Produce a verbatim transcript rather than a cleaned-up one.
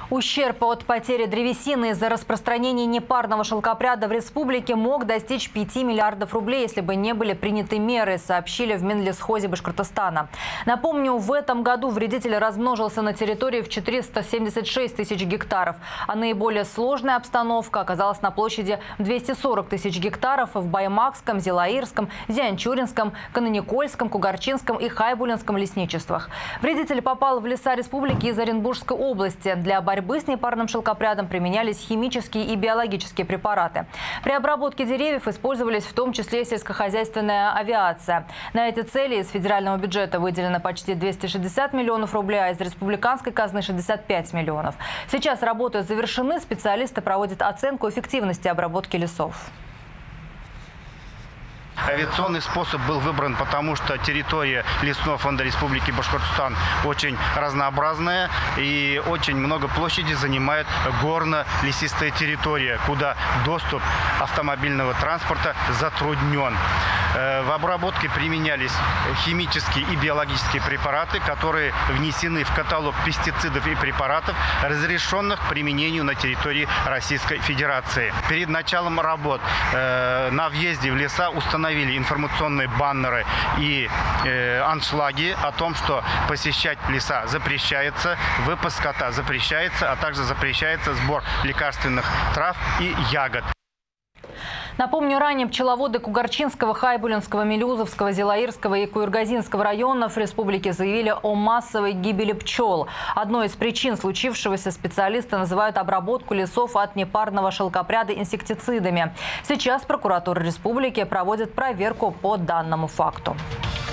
Ущерб от потери древесины из-за распространения непарного шелкопряда в республике мог достичь пяти миллиардов рублей, если бы не были приняты меры, сообщили в Минлесхозе Башкортостана. Напомню, в этом году вредитель размножился на территории в четыреста семьдесят шесть тысяч гектаров, а наиболее сложная обстановка оказалась на площади в двести сорок тысяч гектаров в Баймакском, Зилаирском, Зианчуринском, Кананикольском, Кугарчинском и Хайбулинском лесничествах. Вредитель попал в леса республики из Оренбургской области. Для борьбы с непарным шелкопрядом применялись химические и биологические препараты. При обработке деревьев использовались в том числе сельскохозяйственная авиация. На эти цели из федерального бюджета выделено почти двести шестьдесят миллионов рублей, а из республиканской казны шестьдесят пять миллионов. Сейчас работы завершены, специалисты проводят оценку эффективности обработки лесов. Авиационный способ был выбран, потому что территория лесного фонда Республики Башкортостан очень разнообразная и очень много площади занимает горно-лесистая территория, куда доступ автомобильного транспорта затруднен. В обработке применялись химические и биологические препараты, которые внесены в каталог пестицидов и препаратов, разрешенных к применению на территории Российской Федерации. Перед началом работ на въезде в леса установили информационные баннеры и э, аншлаги о том, что посещать леса запрещается, выпуск скота запрещается, а также запрещается сбор лекарственных трав и ягод. Напомню, ранее пчеловоды Кугарчинского, Хайбулинского, Мелюзовского, Зилаирского и Куюргазинского районов республики заявили о массовой гибели пчел. Одной из причин случившегося специалисты называют обработку лесов от непарного шелкопряда инсектицидами. Сейчас прокуратура республики проводит проверку по данному факту.